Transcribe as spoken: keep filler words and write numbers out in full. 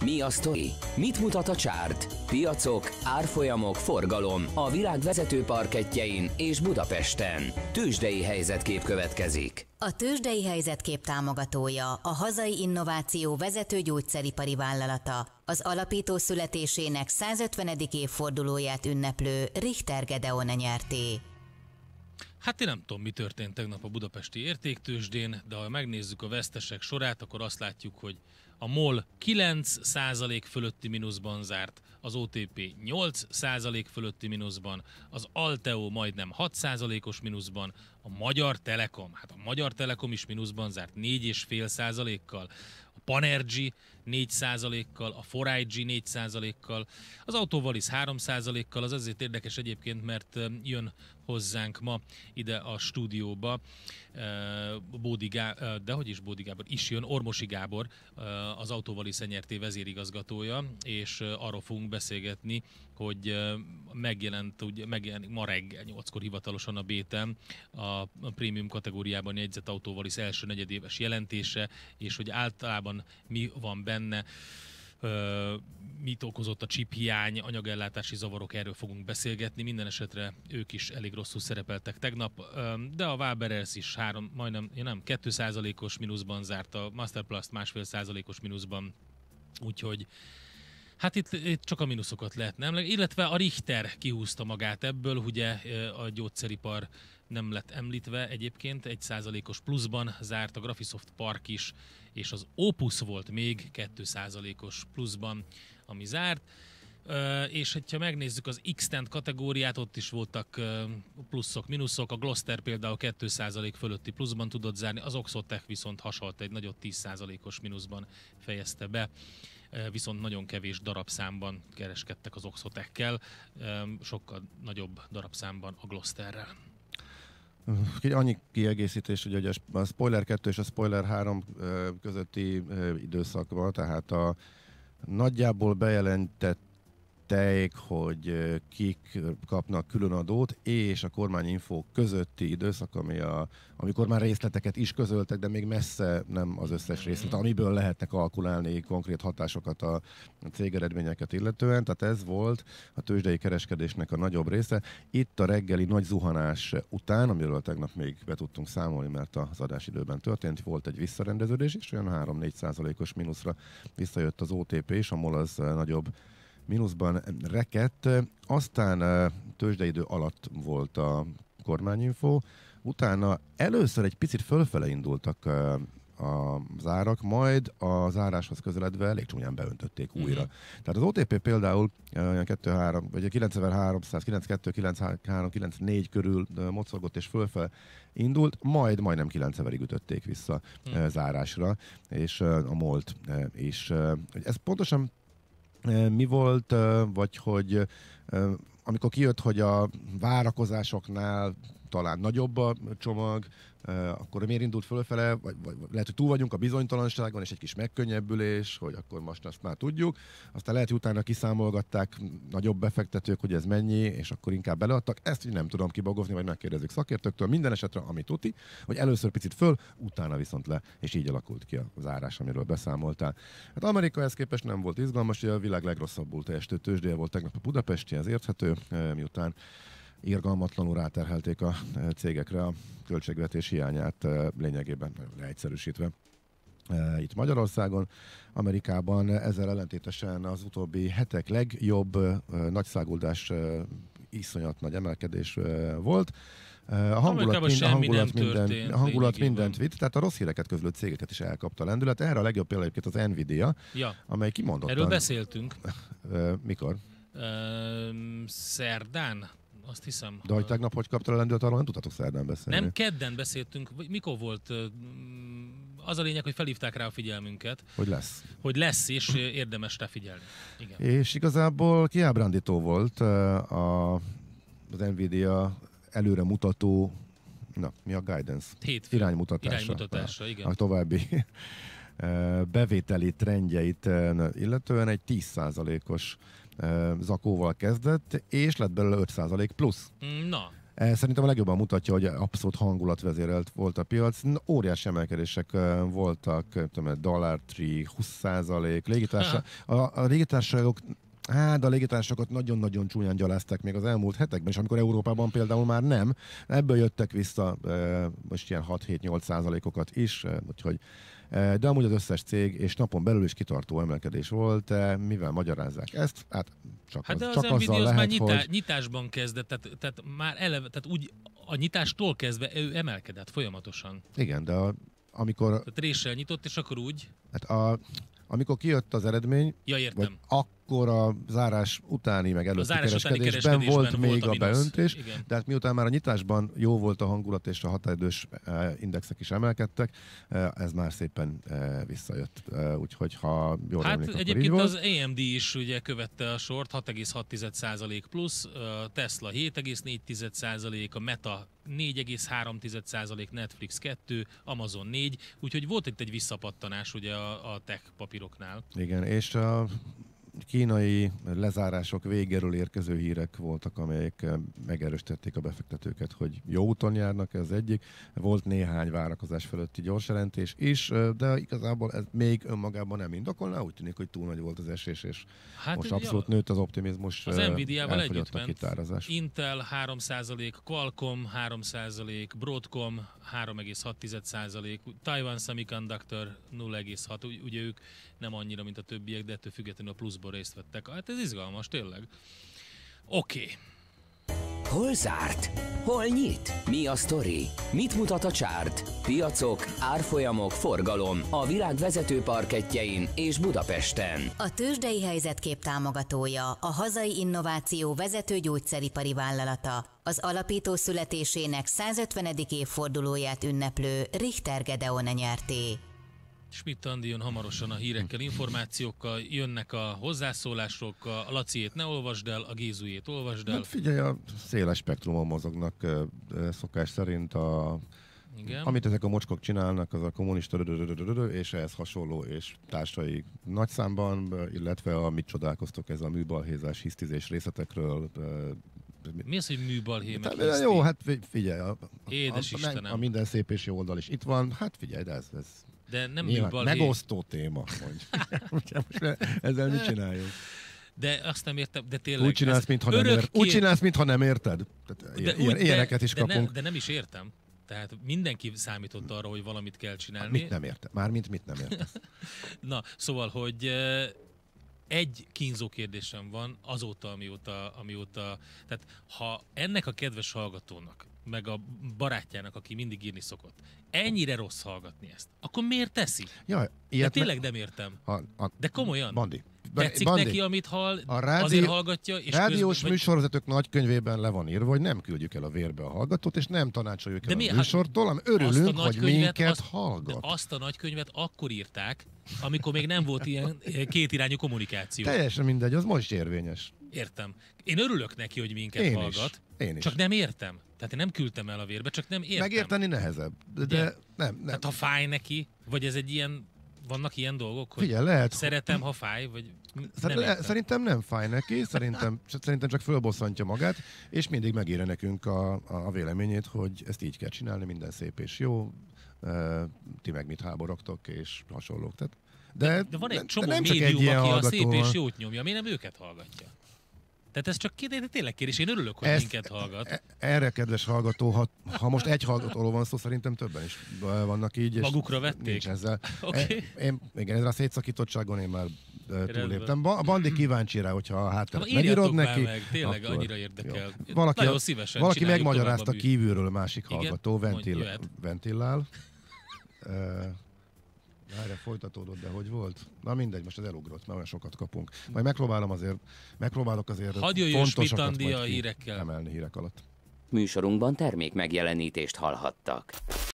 Mi a sztori? Mit mutat a csárt? Piacok, árfolyamok, forgalom a világ vezető parkettjein és Budapesten. Tőzsdei helyzetkép következik. A Tőzsdei helyzetkép támogatója a hazai innováció vezető gyógyszeripari vállalata, az alapító születésének százötvenedik évfordulóját ünneplő Richter Gedeon nyerté. Hát én nem tudom, mi történt tegnap a budapesti értéktőzsdén, de ha megnézzük a vesztesek sorát, akkor azt látjuk, hogy a MOL kilenc százalék fölötti mínuszban zárt, az o té pé nyolc százalék fölötti mínuszban, az Alteo majdnem hat százalékos mínuszban, a Magyar Telekom, hát a Magyar Telekom is mínuszban zárt négy egész öt százalékkal, a Panergy négy százalékkal, a four i gé négy százalékkal, az Autovalis három százalékkal, az azért érdekes egyébként, mert jön hozzánk ma ide a stúdióba Bódi Gábor, de hogy is Bódi Gábor, is jön, Ormosi Gábor, az Autovalis nyerté vezérigazgatója, és arról fogunk beszélgetni, hogy megjelent, ugye, megjelenik ma reggel nyolckor hivatalosan a bé té em, a prémium kategóriában jegyzett Autovalis első negyedéves jelentése, és hogy általában mi van benne, Uh, mit okozott a chip hiány, anyagellátási zavarok, erről fogunk beszélgetni. Minden esetre ők is elég rosszul szerepeltek tegnap, uh, de a Waberers is három, majdnem, ja nem, két százalékos mínuszban zárt, a Masterplast másfél százalékos mínuszban, úgyhogy hát itt, itt csak a mínuszokat lehetne emlékezni, illetve a Richter kihúzta magát ebből, ugye a gyógyszeripar nem lett említve egyébként, egy százalékos pluszban zárt, a Graphisoft Park is, és az Opus volt még két százalékos pluszban, ami zárt. Uh, és ha megnézzük az X-Tent kategóriát, ott is voltak uh, pluszok, mínuszok, a Gloster például két százalék fölötti pluszban tudott zárni, az Oxotec viszont hasalt, egy nagyobb tíz százalékos mínuszban fejezte be, uh, viszont nagyon kevés darabszámban kereskedtek az Oxotec-kel, uh, sokkal nagyobb darabszámban a Glosterrel. Annyi kiegészítés, hogy a Spoiler kettő és a Spoiler három közötti időszakban, tehát a nagyjából bejelentett hogy kik kapnak különadót, és a kormányinfó közötti időszak, ami a, amikor már részleteket is közöltek, de még messze nem az összes részlet, amiből lehetne kalkulálni konkrét hatásokat a cégeredményeket illetően. Tehát ez volt a tőzsdei kereskedésnek a nagyobb része. Itt a reggeli nagy zuhanás után, amiről tegnap még be tudtunk számolni, mert az adásidőben történt, volt egy visszarendeződés, és olyan három-négy százalékos mínuszra visszajött az o té pé, és a MOL az nagyobb mínuszban rekedt, aztán tőzsdeidő alatt volt a kormányinfó, utána először egy picit fölfele indultak a zárak, majd a záráshoz közeledve elég csúnyán beöntötték újra. Mm-hmm. Tehát az o té pé például kettő-három, vagy kilencvenháromszáz, kilencvenkettő, kilencvenhárom, kilencvennégy körül mocogott és fölfele indult, majd majdnem kilencvenig ütötték vissza mm. zárásra, és a MOL-t is. Ez pontosan mi volt, vagy hogy amikor kijött, hogy a várakozásoknál talán nagyobb a csomag, akkor miért indult fölfele, vagy, vagy lehet, hogy túl vagyunk a bizonytalanságon, és egy kis megkönnyebbülés, hogy akkor most azt már tudjuk. Aztán lehet, hogy utána kiszámolgatták nagyobb befektetők, hogy ez mennyi, és akkor inkább beleadtak. Ezt nem tudom kibogozni, vagy megkérdezzük szakértőktől. Minden esetre, ami tuti, hogy először picit föl, utána viszont le, és így alakult ki a zárás, amiről beszámoltál. Hát Amerika ezt képest nem volt izgalmas, hogy a világ legrosszabbul teljesítő tőzsdéje volt tegnap a budapesti, ez érthető, miután irgalmatlanul ráterhelték a cégekre a költségvetés hiányát, lényegében leegyszerűsítve. Itt Magyarországon, Amerikában ezzel ellentétesen az utóbbi hetek legjobb nagyszáguldás, iszonyat nagy emelkedés volt. A hangulat, mind, a hangulat, minden, a hangulat mindent vitt, tehát a rossz híreket közlő cégeket is elkapta a lendület. Erre a legjobb példa egyébként az Nvidia, ja. amely kimondottan... Erről beszéltünk. Mikor? Uh, szerdán, azt hiszem. De hogy tegnap hogy kapta a lendület, arról nem tudhatok szerdán beszélni. Nem, kedden beszéltünk. Mikor volt? Az a lényeg, hogy felhívták rá a figyelmünket. Hogy lesz. Hogy lesz, és érdemes rá figyelni. Igen. És igazából kiábrándító volt a, az Nvidia előre mutató, na, mi a guidance? Hétfő. Iránymutatása. Iránymutatása, igen. A további bevételi trendjeit illetően egy tíz százalékos zakóval kezdett, és lett belőle öt százalék plusz. Na. Szerintem a legjobban mutatja, hogy abszolút hangulatvezérelt volt a piac. Óriási emelkedések voltak, tudom, Dollar Tree, húsz százalék, légitársa, a, a légitársaságok Hát, de a légitársakat nagyon-nagyon csúnyán gyalázták még az elmúlt hetekben, és amikor Európában például már nem. Ebből jöttek vissza e, most ilyen hat-hét-nyolc százalékokat is, e, úgyhogy, e, de amúgy az összes cég, és napon belül is kitartó emelkedés volt, e, mivel magyarázzák ezt? Hát csak, hát az, de az csak Nvidia azzal az lehet, már nyitá, hogy... nyitásban kezdett, tehát, tehát már eleve, tehát úgy a nyitástól kezdve ő emelkedett folyamatosan. Igen, de a, amikor... Tehát réssel nyitott, és akkor úgy... Hát a, amikor kijött az eredmény, ja, értem. akkor a zárás utáni, meg előtti kereskedésben, kereskedésben volt volt még a, a beöntés, igen. de hát miután már a nyitásban jó volt a hangulat, és a határidős indexek is emelkedtek, ez már szépen visszajött. Úgyhogy ha jól hát emlék, egyébként az á em dé is ugye követte a sort, hat egész hat százalék plusz, Tesla hét egész négy százalék, a Meta négy egész három százalék, Netflix kettő, Amazon négy, úgyhogy volt itt egy visszapattanás ugye a, a tech papíroknál. Igen, és a kínai lezárások végéről érkező hírek voltak, amelyek megerősítették a befektetőket, hogy jó úton járnak, ez egyik. Volt néhány várakozás fölötti gyors jelentés is, de igazából ez még önmagában nem indokolná. Úgy tűnik, hogy túl nagy volt az esés, és hát most abszolút nőtt az optimizmus. Az Nvidia-val együtt ment. Kitározás. Intel három százalék, Qualcomm három százalék, Broadcom három egész hat százalék, Taiwan Semiconductor nulla egész hat, ugye ők nem annyira, mint a többiek, de ettől függetlenül a pluszból részt vettek. Hát ez izgalmas, tényleg. Oké. Okay. Hol zárt? Hol nyit? Mi a sztori? Mit mutat a csárt? Piacok, árfolyamok, forgalom a világ vezető parkettjein és Budapesten. A tőzsdei helyzetkép támogatója, a hazai innováció vezető gyógyszeripari vállalata, az alapító születésének százötvenedik évfordulóját ünneplő Richter Gedeon nyerté. Schmidt Andi jön hamarosan a hírekkel, információkkal, jönnek a hozzászólások, a Laciét ne olvasd el, a Gézujét olvasd el. Hát figyelj, a széles spektrumon mozognak szokás szerint, a, igen. Amit ezek a mocskok csinálnak, az a kommunista és ehhez hasonló és társai nagy számban, illetve amit csodálkoztok ez a műbalhézás, hisztizés részletekről. Mi az, hogy műbalhé? Hát, jó, hát figyelj, a, Édes a, Istenem. a minden szép és jó oldal is itt van, hát figyelj, de ez... ez de nem nyilván, műbalhé. megosztó téma, mondjuk. Ezzel mit csináljunk? De azt nem értem, de tényleg... Úgy csinálsz, mintha nem, ért, úgy csinálsz, mintha nem érted? Tehát de, ilyen, úgy, ilyeneket is de, kapunk. De, ne, de nem is értem. Tehát mindenki számított arra, hogy valamit kell csinálni. Mit nem értem? Mármint mit nem értem? Na, szóval, hogy egy kínzó kérdésem van azóta, amióta, amióta... Tehát ha ennek a kedves hallgatónak, meg a barátjának, aki mindig írni szokott, ennyire rossz hallgatni ezt, akkor miért teszi? Jaj, de tényleg nem értem. A, a, de komolyan. Bandi. Tetszik Bandi. neki, amit hall, a rádió, azért hallgatja, és rádiós közben, műsorvezetők nagykönyvében le van írva, hogy nem küldjük el a vérbe a hallgatót, és nem tanácsoljuk el mi, a műsortól, hanem örülünk, hogy minket azt, hallgat. De azt a nagykönyvet akkor írták, amikor még nem volt ilyen kétirányú kommunikáció. Teljesen mindegy, az most érvényes. Értem. Én örülök neki, hogy minket én hallgat. Is. Én is. Csak nem értem. Tehát én nem küldtem el a vérbe, csak nem értem. Megérteni nehezebb. De, de nem, nem. Tehát ha fáj neki, vagy ez egy ilyen, vannak ilyen dolgok, hogy Figyelj, lehet, szeretem, ha fáj, vagy nem le, Szerintem nem fáj neki, szerintem, szerintem csak fölbosszantja magát, és mindig megírja nekünk a, a véleményét, hogy ezt így kell csinálni, minden szép és jó, ti meg mit háborogtok, és hasonlók. Tehát, de, de, de van egy csomó nem médium, egy aki a hallgató, szép és jót nyomja, mi nem őket hallgatja. Tehát ez csak kérdés, tényleg kérdés, én örülök, hogy ezt, minket hallgat. Erre, kedves hallgató, ha, ha most egy hallgatóról van szó, szerintem többen is vannak így. És magukra vették? Nincs ezzel. Okay. Én, igen, ezzel a szétszakítottságon én már túléptem. A Bandi kíváncsi rá, hogyha a hátteret ha, megírod neki. Meg, tényleg akkor, annyira érdekel. Valaki, nagyon szívesen valaki megmagyarázta kívülről, a másik igen? hallgató, ventil, ventilál. Erre folytatódott, de hogy volt? Na mindegy, most ez elugrott, mert olyan sokat kapunk. Majd megpróbálom azért, megpróbálok azért fontosakat majd a hírekkel. emelni hírek alatt. Műsorunkban termék megjelenítést hallhattak.